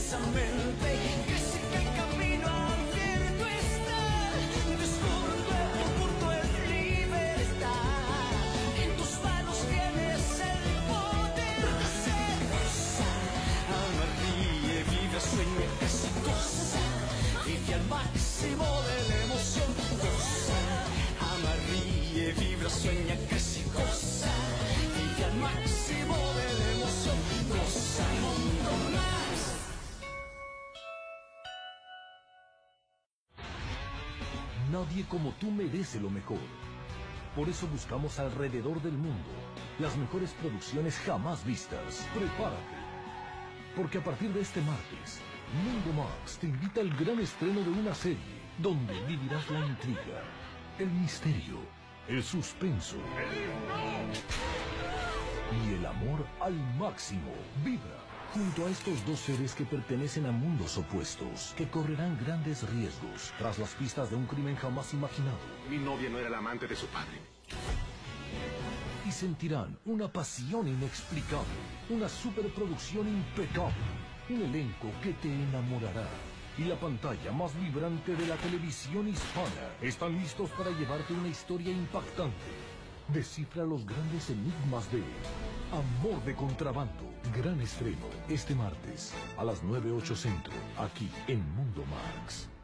inmensamente, que sé que el camino abierto está. Descubre un nuevo mundo en libertad. En tus manos tienes el poder de ser. Goza, ama, ríe, vive, sueña, casi goza. Vive al máximo de la emoción. Goza, ama, ríe, vibra, sueña, casi goza. Vive al máximo de la emoción. Goza, mundo más. Nadie como tú merece lo mejor. Por eso buscamos alrededor del mundo las mejores producciones jamás vistas. Prepárate. Porque a partir de este martes, Mundo Max te invita al gran estreno de una serie donde vivirás la intriga, el misterio, el suspenso y el amor al máximo. Vibra junto a estos dos seres que pertenecen a mundos opuestos, que correrán grandes riesgos tras las pistas de un crimen jamás imaginado. Mi novia no era la amante de su padre. Y sentirán una pasión inexplicable, una superproducción impecable, un elenco que te enamorará y la pantalla más vibrante de la televisión hispana. Están listos para llevarte una historia impactante. Descifra los grandes enigmas de Amor de Contrabando. Gran estreno este martes a las 9:08 Centro, aquí en Mundo Max.